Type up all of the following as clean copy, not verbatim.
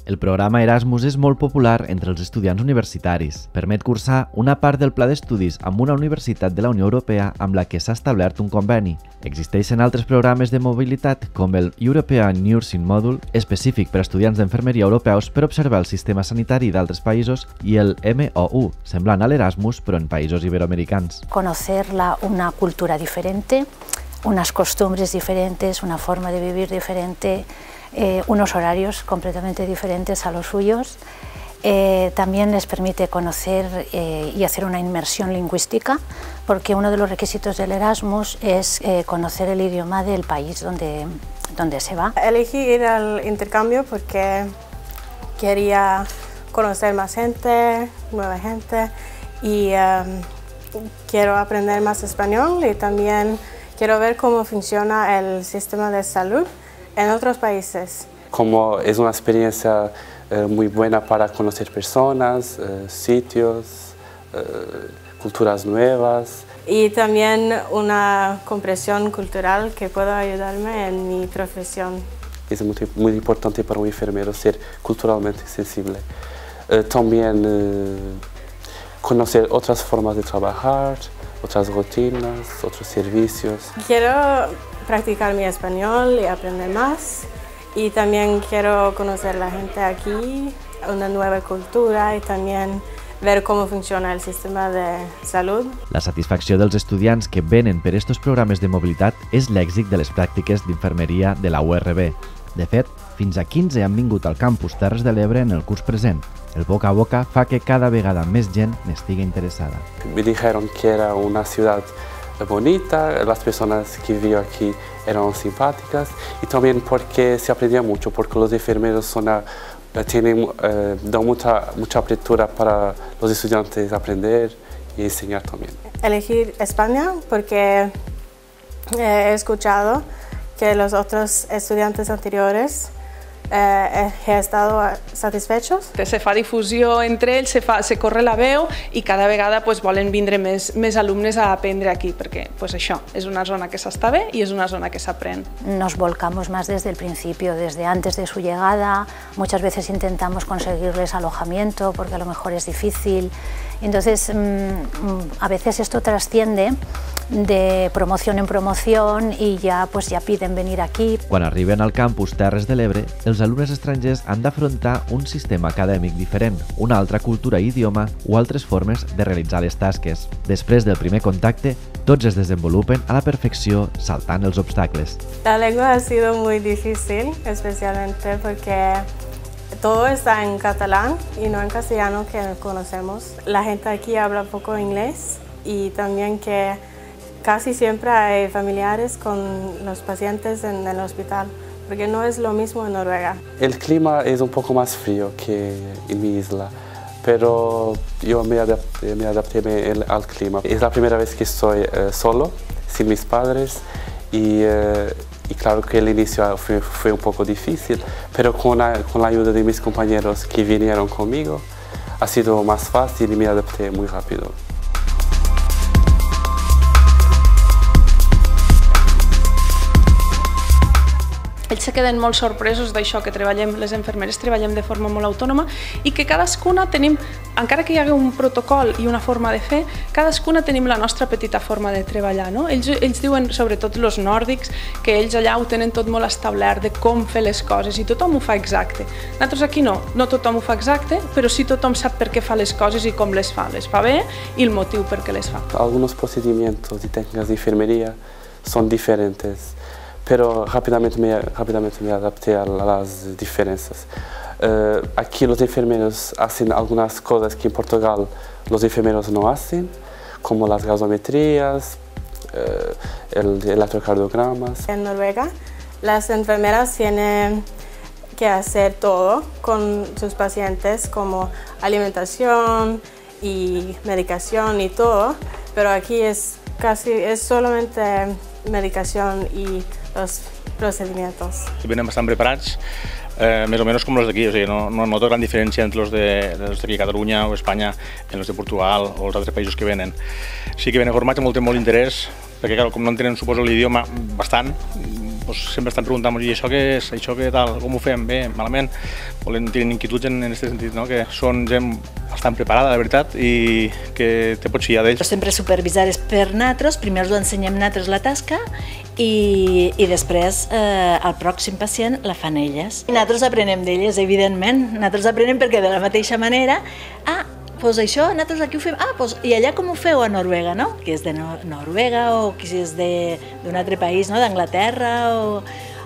El programa Erasmus és molt popular entre els estudiants universitaris. Permet cursar una part del pla d'estudis amb una universitat de la Unió Europea amb la que s'ha establert un conveni. Existeixen altres programes de mobilitat com el European Nursing Module, específic per a estudiants d'enfermeria europeus per observar el sistema sanitari d'altres països, i el MOU, semblant a l'Erasmus però en països iberoamericans. Conocer una cultura diferente, unas costumbres diferentes, una forma de vivir diferente, unos horarios completamente diferentes a los suyos. También les permite conocer y hacer una inmersión lingüística, porque uno de los requisitos del Erasmus es conocer el idioma del país donde se va. Elegí ir al intercambio porque quería conocer más gente, nueva gente, y quiero aprender más español y también quiero ver cómo funciona el sistema de salud en otros países. Como es una experiencia muy buena para conocer personas, sitios, culturas nuevas. Y también una comprensión cultural que pueda ayudarme en mi profesión. Es muy importante para un enfermero ser culturalmente sensible. También conocer otras formas de trabajar, otras rutinas, otros servicios. Quiero practicar mi español y aprender más, y también quiero conocer a la gente aquí, una nueva cultura, y también ver cómo funciona el sistema de salud. La satisfacció dels estudiants que venen per estos programes de mobilitat és l'èxit de les pràctiques d'infermeria de la URB. De fet, fins a 15 han vingut al campus Terres de l'Ebre en el curs present. El boca a boca fa que cada vegada més gent n'estigui interessada. Me dijeron que era una ciudad bonita, las personas que vivían aquí eran simpáticas, y también porque se aprendía mucho, porque los enfermeros dan mucha apertura para los estudiantes aprender y enseñar también. Elegí España porque he escuchado que los otros estudiantes anteriores he estado satisfechos. Se fa difusió entre ells, se corre la veu, i cada vegada volen vindre més alumnes a aprendre aquí, perquè això és una zona que s'està bé i és una zona que s'aprèn. Nos volcamos más desde el principio, desde antes de su llegada. Muchas veces intentamos conseguirles alojamiento porque a lo mejor es difícil. Entonces, a veces esto trasciende de promoción en promoción y ya piden venir aquí. Quan arriben al campus Terres de l'Ebre, els alumnes estrangers han d'afrontar un sistema acadèmic diferent, una altra cultura i idioma o altres formes de realitzar les tasques. Després del primer contacte, tots es desenvolupen a la perfecció saltant els obstacles. La lengua ha sido muy difícil, especialmente porque todo está en catalán y no en castellano, que conocemos. La gente aquí habla poco inglés, y también que casi siempre hay familiares con los pacientes en el hospital, porque no es lo mismo en Noruega. El clima es un poco más frío que en mi isla, pero yo me adapté al clima. Es la primera vez que estoy solo, sin mis padres, y claro que el inicio fue un poco difícil, pero con la ayuda de mis compañeros que vinieron conmigo, ha sido más fácil y me adapté muy rápido. Ells se queden molt sorpresos d'això, que les infermeres treballem de forma molt autònoma, i que cadascuna tenim, encara que hi hagi un protocol i una forma de fer, cadascuna tenim la nostra petita forma de treballar. Ells diuen, sobretot els nòrdics, que ells allà ho tenen tot molt establert de com fer les coses, i tothom ho fa exacte. Nosaltres aquí no tothom ho fa exacte, però sí tothom sap per què fa les coses i com les fa. Les fa bé i el motiu per què les fa. Algunos procedimientos y técnicas de enfermería son diferentes, pero rápidamente me adapté a las diferencias. Aquí los enfermeros hacen algunas cosas que en Portugal los enfermeros no hacen, como las gasometrías, el electrocardiogramas. En Noruega, las enfermeras tienen que hacer todo con sus pacientes, como alimentación y medicación y todo, pero aquí es solamente medicación y los procedimientos. Vienen bastante preparados, más o menos como los de aquí, o sea, no noto gran diferencia entre los de aquí, Catalunya o Espanya, en los de Portugal o els altres països que venen. Sí que venen formats amb molt interès, perquè com no entenen, suposo, l'idioma bastant, sempre estan preguntant, i això què és, això què tal, com ho fem, bé, malament, tenen inquietuds en aquest sentit, que són gent bastant preparada, la veritat, i que te pots fiar d'ells. Sempre supervisades per nosaltres, primer us ensenyem nosaltres la tasca i després el pròxim pacient la fan elles. Nosaltres aprenem d'elles, evidentment, nosaltres aprenem perquè de la mateixa manera, doncs això, nosaltres aquí ho fem, i allà com ho feu a Noruega, no? Qui és de Noruega o qui és d'un altre país, d'Anglaterra o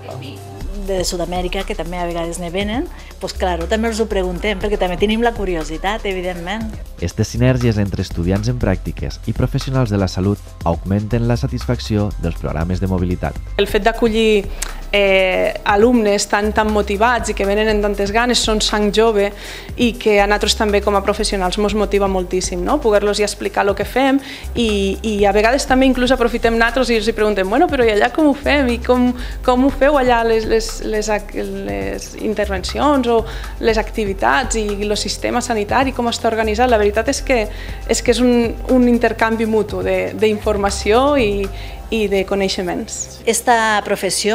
de Sud-amèrica, que també a vegades ne venen, doncs clar, també els ho preguntem, perquè també tenim la curiositat, evidentment. Aquestes sinergies entre estudiants en pràctiques i professionals de la salut augmenten la satisfacció dels programes de mobilitat. El fet d'acollir alumnes tan motivats i que venen amb tantes ganes, són sang jove i que a nosaltres també com a professionals ens motiva moltíssim, poder-los explicar el que fem i a vegades també inclús aprofitem nosaltres i els preguntem, però i allà com ho fem i com ho feu allà les intervencions o les activitats i el sistema sanitari, com està organitzat. La veritat és que és un intercanvi mutu d'informació i de coneixements. Esta professió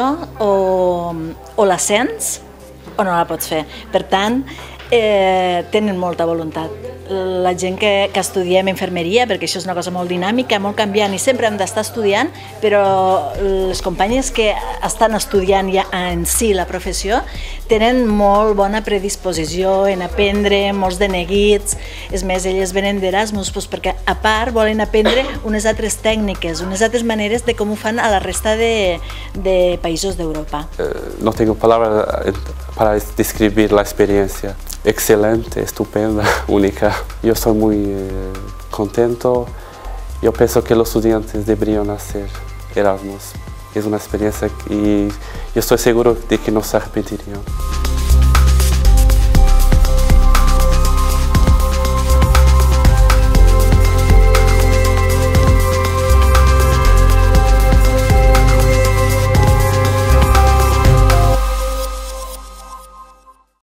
o la sents o no la pots fer. Per tant, tenen molta voluntat. La gent que estudiem infermeria, perquè això és una cosa molt dinàmica, molt canviant i sempre hem d'estar estudiant, però les companyes que estan estudiant ja en si la professió tenen molt bona predisposició en aprendre, molts de neguits. És més, elles venen d'Erasmus perquè a part volen aprendre unes altres tècniques, unes altres maneres de com ho fan a la resta de països d'Europa. No tengo palabras para describir la experiencia. Excelente, estupenda, única. Yo estoy muy contento. Yo pienso que los estudiantes deberían hacer Erasmus. Es una experiencia y yo estoy seguro de que no se arrepentirían.